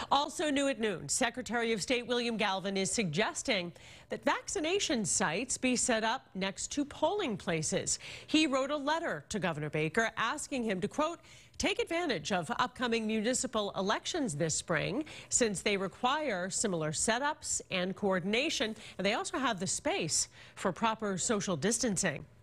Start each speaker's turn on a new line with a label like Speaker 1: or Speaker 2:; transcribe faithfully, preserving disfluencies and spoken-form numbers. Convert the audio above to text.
Speaker 1: Also new at noon, Secretary of State William Galvin is suggesting that vaccination sites be set up next to polling places. He wrote a letter to Governor Baker asking him to, quote, take advantage of upcoming municipal elections this spring, since they require similar setups and coordination, and they also have the space for proper social distancing.